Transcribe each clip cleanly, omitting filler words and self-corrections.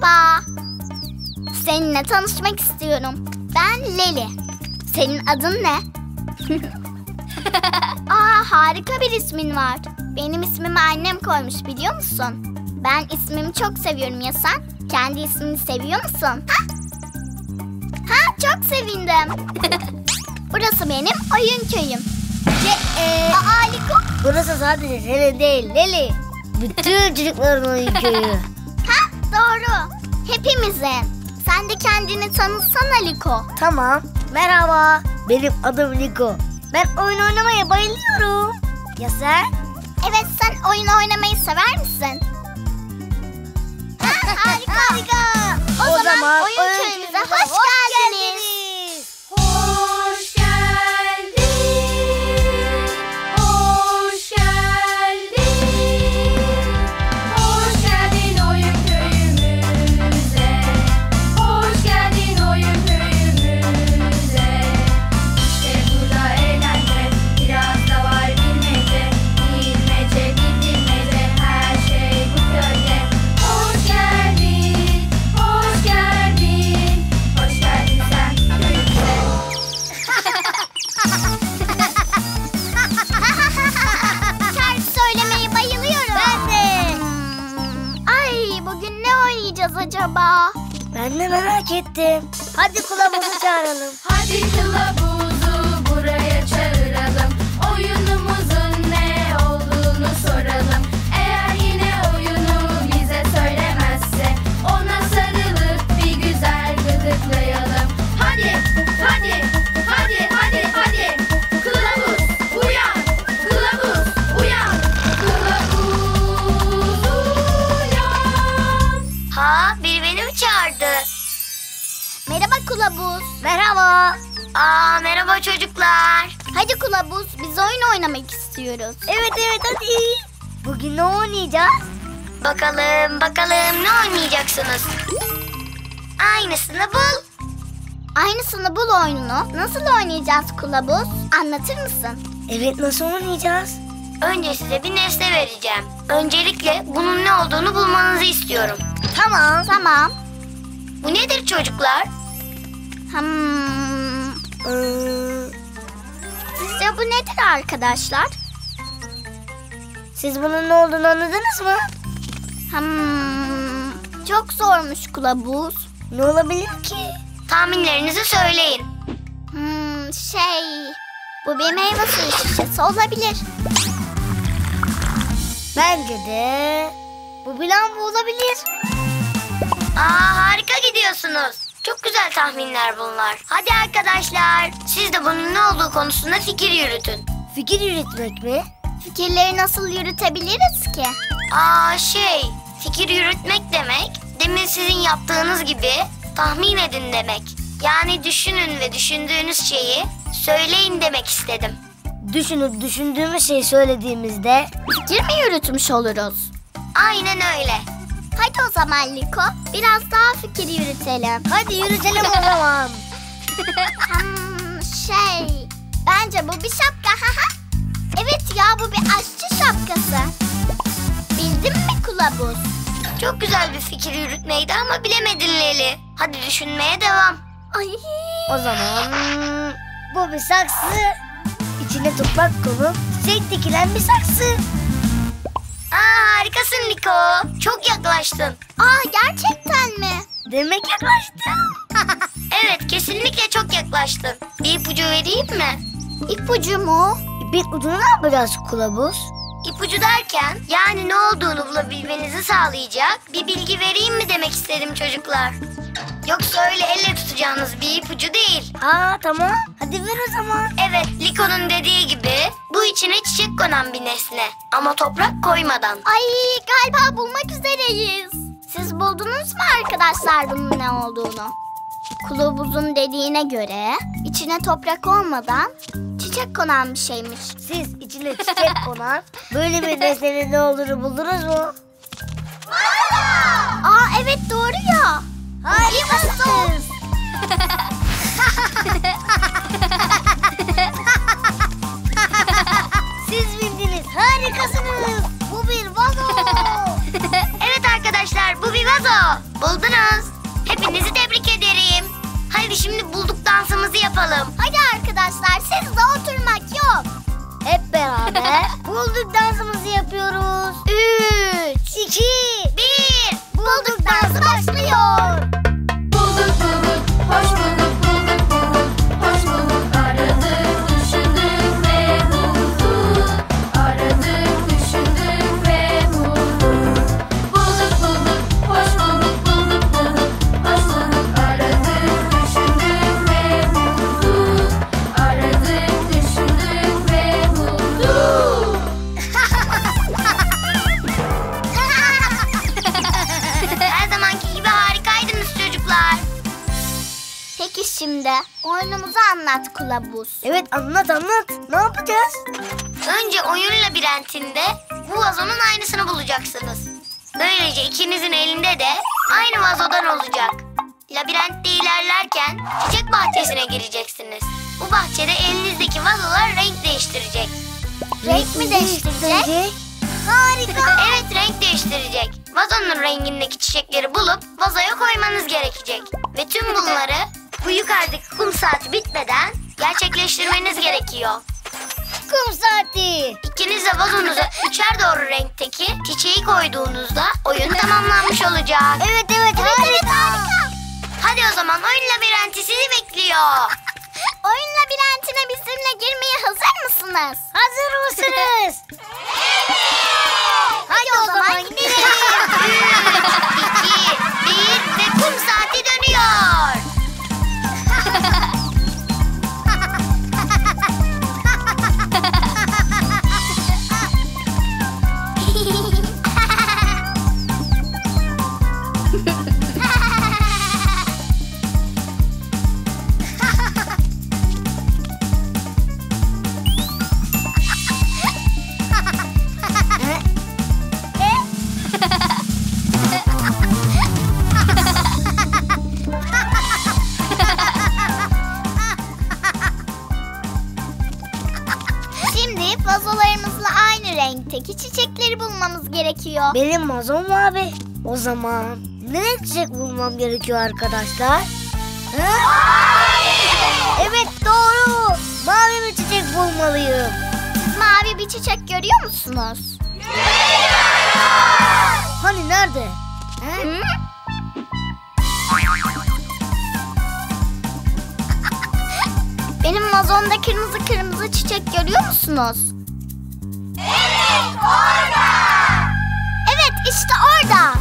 Merhaba. Seninle tanışmak istiyorum. Ben Leli. Senin adın ne? Aa, harika bir ismin var. Benim ismimi annem koymuş, biliyor musun? Ben ismimi çok seviyorum, ya sen? Kendi ismini seviyor musun? Ha? Ha, çok sevindim. Burası benim oyun köyüm. Aa, Liko. Burası sadece senin değil Leli. Bütün çocukların oyun köyü. Ha, doğru. Hepimizin. Sen de kendini tanıtsana Liko. Tamam. Merhaba. Benim adım Liko. Ben oyun oynamaya bayılıyorum. Ya sen? Evet, sen oyun oynamayı sever misin? Ha, harika. O zaman oyun köyümüze hoş geldiniz. Hoş geldin, hoş geldin, hoş geldin oyun köyümüze, hoş geldin oyun köyümüze. İşte burada eğlence, biraz da var bilmece, bilmece, bilmece, her şey bu köyde. Hoş geldin, hoş geldin, hoş geldin sen köyümüze. Şarkı söylemeye bayılıyorum. Ben de. Ay, bugün ne oynayacağız acaba? Ben de merak ettim. Hadi kılavuzu çağıralım. Hadi kılavuzu buraya çağıralım. Oyunumuzun ne olduğunu soralım. Eğer yine oyunu bize söylemezse ona sarılıp bir güzel gıdıklayalım. Hadi, hadi, hadi, hadi, hadi. Kılavuz uyan, kılavuz uyan, kılavuz uyan. Ha, biri beni mi çağırdı? Merhaba Kılavuz. Merhaba. Aa, merhaba çocuklar. Hadi Kılavuz, biz oyun oynamak istiyoruz. Evet hadi. Bugün ne oynayacağız? Bakalım ne oynayacaksınız? Aynısını bul. Aynısını bul oyununu nasıl oynayacağız Kılavuz? Anlatır mısın? Evet, nasıl oynayacağız? Önce size bir nesne vereceğim. Öncelikle bunun ne olduğunu bulmanızı istiyorum. Tamam. Bu nedir çocuklar? Sizce bu nedir arkadaşlar? Siz bunun ne olduğunu anladınız mı? Çok zormuş Kılavuz. Ne olabilir ki? Tahminlerinizi söyleyin. Bu bir meyve suyu şişesi olabilir. Bence de bu bir lamba olabilir. Aa, harika gidiyorsunuz. Çok güzel tahminler bunlar. Hadi arkadaşlar, siz de bunun ne olduğu konusunda fikir yürütün. Fikir yürütmek mi? Fikirleri nasıl yürütebiliriz ki? Fikir yürütmek demek, demin sizin yaptığınız gibi tahmin edin demek. Yani düşünün ve düşündüğünüz şeyi söyleyin demek istedim. Düşünüp düşündüğümüz şeyi söylediğimizde Fikir mi yürütmüş oluruz? aynen öyle. Hadi o zaman Liko, biraz daha fikir yürütelim. Hadi yürütelim o zaman. Bence bu bir şapka. Evet ya, bu bir aşçı şapkası. Bildin mi Kılavuz? Çok güzel bir fikir yürütmeydi ama bilemedin Leli. Hadi düşünmeye devam. Ay. O zaman bu bir saksı. İçine toprak konup çiçek dikilen bir saksı. Aa, harikasın Liko. Çok yaklaştın. Gerçekten mi? Demek yaklaştın. Evet, kesinlikle çok yaklaştın. Bir ipucu vereyim mi? İpucu mu? İpin ucunu ne yapacağız Kılavuz? İpucu derken yani ne olduğunu bulabilmenizi sağlayacak bir bilgi vereyim mi demek istedim çocuklar. Yoksa öyle elle tutacağınız bir ipucu değil. Tamam. Hadi ver o zaman. Evet, Liko'nun dediği gibi bu içine çiçek konan bir nesne. Ama toprak koymadan. Ay, galiba bulmak üzereyiz. Siz buldunuz mu arkadaşlar bunun ne olduğunu? Kılavuzun dediğine göre içine toprak olmadan çiçek konan bir şeymiş. Siz içine çiçek konan böyle bir nesnenin ne olduğunu buldunuz mu? Evet, doğru ya. Harikasınız. Siz bildiniz. Harikasınız. Bu bir vazo. Evet arkadaşlar, bu bir vazo. Buldunuz. beraber bulduk dansımızı yapıyoruz. 3, 2, 1. Bulduk dansı başlıyor. Bulduk bulduk, hoş bulduk, bulduk bulduk, hoş bulduk. Aradık, düşündük ve bulduk. Aradık, düşündük ve bulduk. Bulduk bulduk, hoş bulduk, bulduk bulduk, hoş bulduk. Aradık, düşündük ve bulduk. Aradık, düşündük ve bulduk. Her zamanki gibi harikaydınız çocuklar. Peki şimdi oyunumuzu anlat kılavuz. Evet, anlat. Ne yapacağız? Önce oyun labirentinde bu vazonun aynısını bulacaksınız. Böylece ikinizin elinde de aynı vazodan olacak. Labirentte ilerlerken çiçek bahçesine gireceksiniz. Bu bahçede elinizdeki vazolar renk değiştirecek. Renk mi değiştirecek? Harika. Evet, renk değiştirecek. Vazonun rengindeki çiçekleri bulup vazoya koymanız gerekecek. Ve tüm bunları bu yukarıdaki kum saati bitmeden gerçekleştirmeniz gerekiyor. Kum saati. İkiniz de vazonuza üçer doğru renkteki çiçeği koyduğunuzda oyun tamamlanmış olacak. Evet, harika. Hadi o zaman oyun labirenti sizi bekliyor. Oyun labirentine bizimle girmeye hazır mısınız? Hazır mısınız? Hadi o zaman gidelim. 3, 2, 1 ve kum saati dönüyor. Şimdi vazolarımızla aynı renkteki çiçekleri bulmamız gerekiyor. Benim vazom mavi. O zaman ne çiçek bulmam gerekiyor arkadaşlar? Evet, doğru. Mavi bir çiçek bulmalıyım. Siz mavi bir çiçek görüyor musunuz? Hani nerede? Hı? Benim vazomda kırmızı çiçek görüyor musunuz? Evet, orada. Evet, işte orada.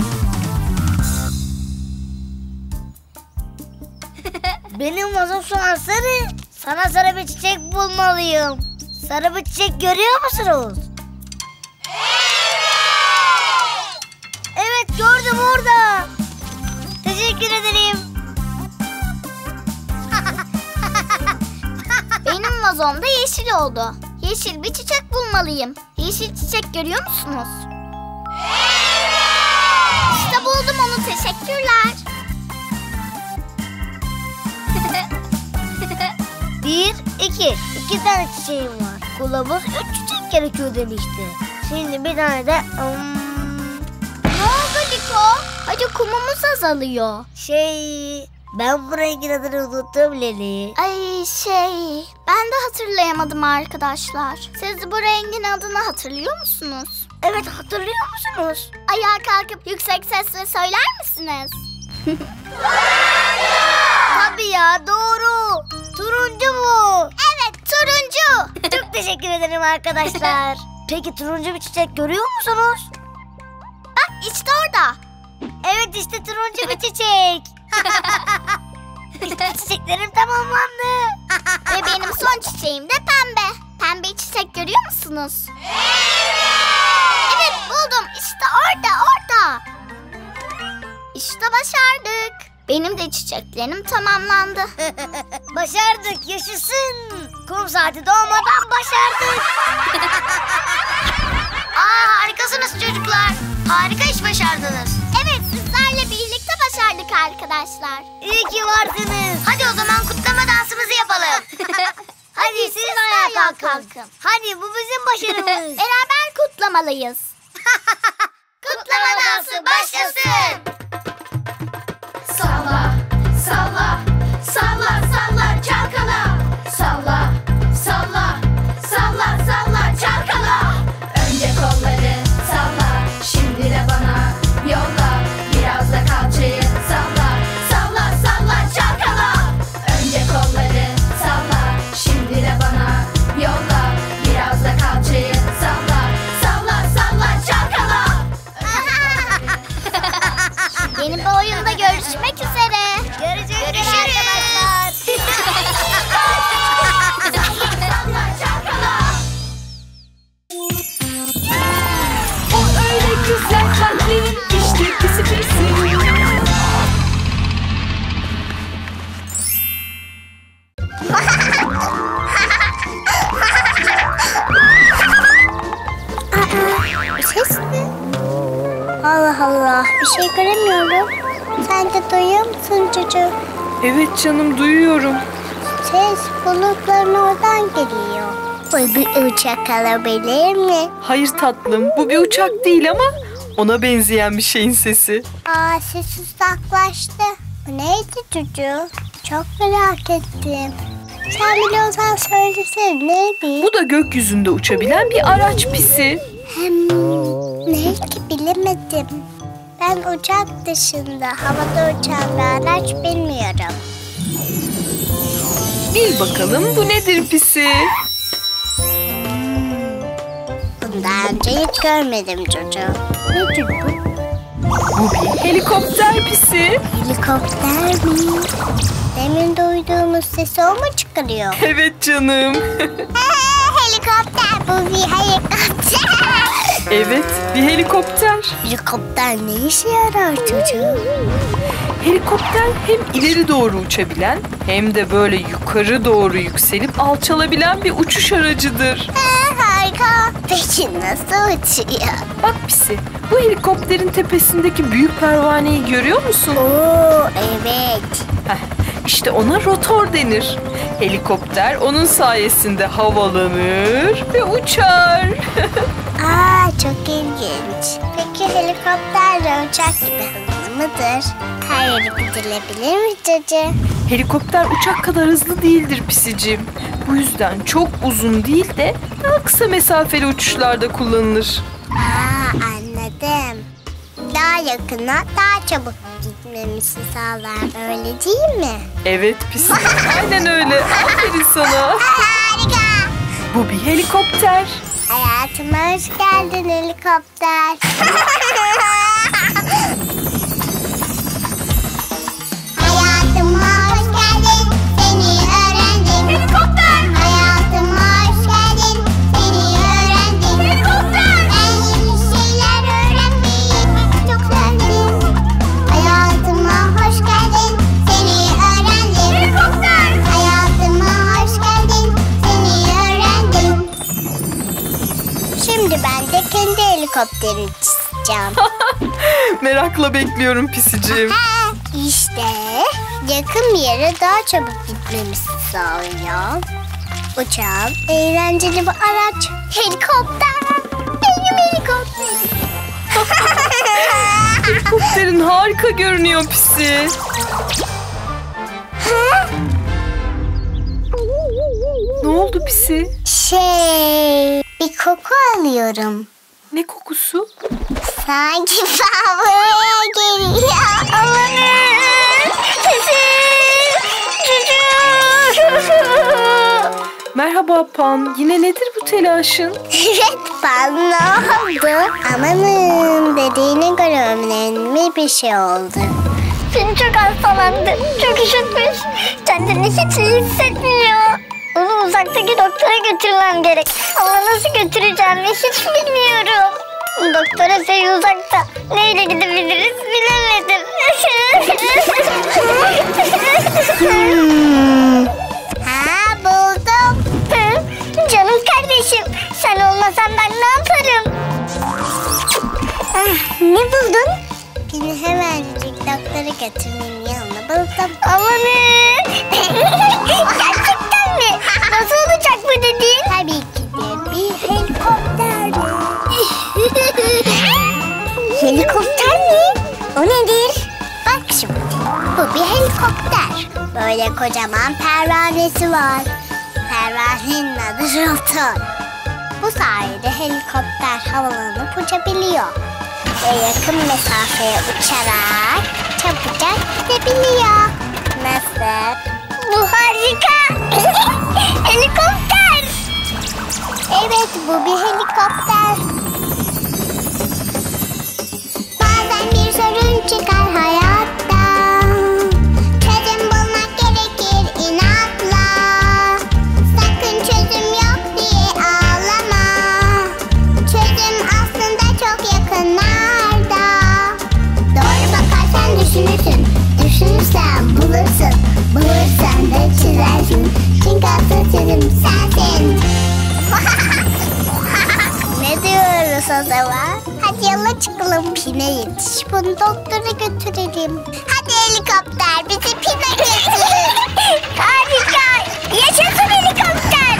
Benim vazom şu an sarı. Sana sarı bir çiçek bulmalıyım. Sarı bir çiçek görüyor musunuz? Evet, gördüm orada. Teşekkür ederim. Benim vazomda yeşil oldu. Yeşil bir çiçek bulmalıyım. Yeşil çiçek görüyor musunuz? İşte buldum onu, teşekkürler. 1, 2. 2 tane çiçeğim var. Kılavuz 3 çiçek gerekiyor demişti. Şimdi bir tane de... Ne oldu Liko? Hadi kumumuz azalıyor. Ben bu rengin adını unuttum Leli. Ay ben de hatırlayamadım arkadaşlar. Siz bu rengin adını hatırlıyor musunuz? Evet, hatırlıyor musunuz? Ayağa kalkıp yüksek sesle söyler misiniz? Tabii ya, doğru. Turuncu bu. Evet, turuncu. Çok teşekkür ederim arkadaşlar. Peki turuncu bir çiçek görüyor musunuz? Bak işte orada. Evet, işte turuncu bir çiçek. İşte çiçeklerim tamamlandı. Ve benim son çiçeğim de pembe. Pembe çiçek görüyor musunuz? Evet, buldum. İşte orada. İşte başardık. Benim de çiçeklerim tamamlandı. Başardık, yaşasın. Kum saati doğmadan başardık. Harikasınız çocuklar. Harika iş başardınız. Evet, sizlerle birlikte başardık arkadaşlar. İyi ki varsınız. Hadi o zaman kutlama dansımızı yapalım. Hadi siz de ayağa kalkın. Hadi, bu bizim başarımız. Beraber kutlamalıyız. Kutlama dansı başlasın. Salla, salla, salla, salla çalkala. Salla, salla, salla, salla şey göremiyorum. Sen de duyuyor musun çocuğum? Evet canım, duyuyorum. Ses bulutların oradan geliyor. Bu bir uçak alabilir mi? Hayır tatlım, bu bir uçak değil ama ona benzeyen bir şeyin sesi. Aa, ses uzaklaştı. Bu neydi çocuğum? Çok merak ettim. Sen biliyorsan söylesene, neydi? Bu da gökyüzünde uçabilen bir araç Pisi. Ne ki bilemedim. Ben uçak dışında havada uçan bir araç bilmiyorum. Bil bakalım bu nedir Pisi? Bunu daha önce hiç görmedim çocuğum. Nedir bu? Bu bir helikopter Pisi. Helikopter mi? Demin duyduğumuz sesi o mu çıkarıyor? Evet canım. Helikopter, bu bir helikopter. Evet, bir helikopter. Helikopter ne işe yarar çocuğum? Helikopter hem ileri doğru uçabilen hem de böyle yukarı doğru yükselip alçalabilen bir uçuş aracıdır. Harika. Peki nasıl uçuyor? Bak Pisi, bu helikopterin tepesindeki büyük pervaneyi görüyor musun? Oo, evet. İşte ona rotor denir. Helikopter onun sayesinde havalanır ve uçar. Aa, çok ilginç. Peki helikopter de uçak gibi hızlı mıdır? Her yere gidilebilir mi çocuğum? Helikopter uçak kadar hızlı değildir Pisicim. Bu yüzden çok uzun değil de daha kısa mesafeli uçuşlarda kullanılır. Aa, anladım. Daha yakına, daha çabuk gitmemizi sağlar. Öyle değil mi? Evet Pisi, aynen öyle. Aferin sana. Harika. Bu bir helikopter. Hayatıma hoş geldin helikopter. Hayatıma hoş geldin, seni öğrendim. Helikopter. Hayatıma hoş geldin, seni öğrendim. Helikopter. Ben yeni şeyler öğrenmeyi çok sevdim. Hayatıma hoş geldin, seni öğrendim. Helikopter. Hayatıma hoş geldin, seni öğrendim. Şimdi ben de kendi helikopterimi çizeceğim. Merakla bekliyorum Pisicim. İşte yakın bir yere daha çabuk gitmemizi sağlıyor. Uçağın eğlenceli bir araç. Helikopter. Benim helikopterim. Helikopterin harika görünüyor Pisi. Ne oldu Pisi? Bir koku alıyorum. Ne kokusu? Sanki ben buraya geliyor. Amanın. Merhaba Pan. Yine nedir bu telaşın? Evet, ben ne oldu? Amanın, dediğine göre önemli bir şey oldu. Seni çok hastalandı. Çok üşütmüş. Kendini hiç iyi hissetmiyor. Onu uzaktaki doktora götürmem gerek. Ama nasıl götüreceğimi hiç bilmiyorum. Doktora şey uzakta. Neyle gidebiliriz bilemedim. Ha, buldum. Canım kardeşim. Sen olmasan ben ne yaparım? Ne buldun? Beni hemencik doktora götürmenin yanına buldum. Amanın. Gerçekten mi? Nasıl olacak bu dediğin? Tabii ki de bir helikopter. Helikopter mi? O nedir? Bak şimdi, bu bir helikopter. Böyle kocaman pervanesi var. Pervanenin adı rotor. Bu sayede helikopter havalanıp uçabiliyor. Ve yakın mesafeye uçarak çabucak gidebiliyor. Nasıl? Bu harika. Helikopter. Evet, bu bir helikopter. Bazen bir sorun çıkar hayatta. Çözüm bulmak gerekir inatla. Sakın çözüm yok diye ağlama. Çözüm aslında çok yakınlarda. Doğru bakarsan düşünürsün. Düşünürsen bulursun. Bulursan da çizersin. Çünkü asıl çözüm sensin. Ne diyoruz o zaman? Hadi Hadi yola çıkalım. Pine yetiş. Bunu doktora götürelim. Hadi helikopter bizi Pine götür. Harika. Yaşasın helikopter.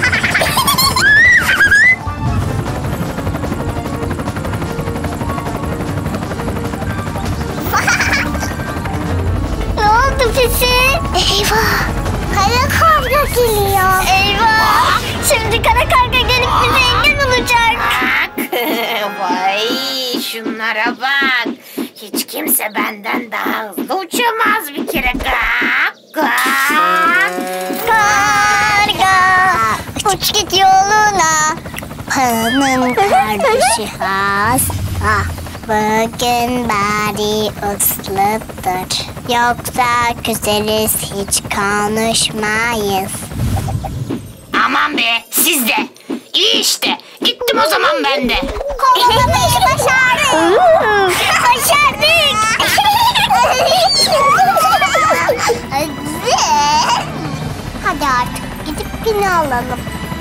Ne oldu Pisi? Eyvah. Kara karga geliyor. Eyvah. Şimdi kara karga gelip bize engel olacak. Vay şunlara bak. Hiç kimse benden daha hızlı uçamaz bir kere. Karga uç git yoluna. Paranın kardeşi hasta. Bugün bari usludur. Yoksa küseriz hiç konuşmayız. Aman be siz de. İyi işte. Gittim o zaman ben de. Kovalamayı başardık. Başardık. Hadi artık gidip Pini alalım.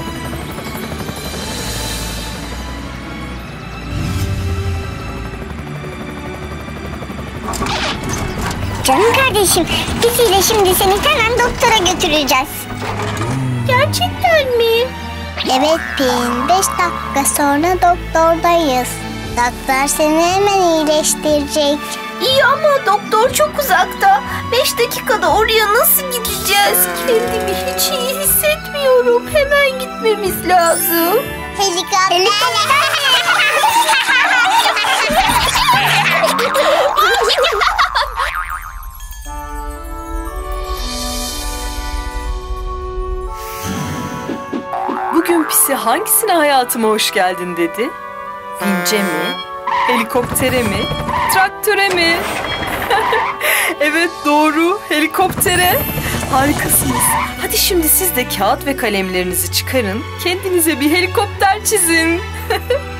Canım kardeşim, Pisi'yle şimdi seni hemen doktora götüreceğiz. Gerçekten mi? Evet Pin, 5 dakika sonra doktordayız. Doktor seni hemen iyileştirecek. İyi ama doktor çok uzakta. 5 dakikada oraya nasıl gideceğiz? Kendimi hiç iyi hissetmiyorum. Hemen gitmemiz lazım. Helikopter. Bugün Pisi hangisine hayatıma hoş geldin dedi? Vince mi? Helikoptere mi? Traktöre mi? Evet doğru, helikoptere. Harikasınız. Hadi şimdi siz de kağıt ve kalemlerinizi çıkarın. Kendinize bir helikopter çizin.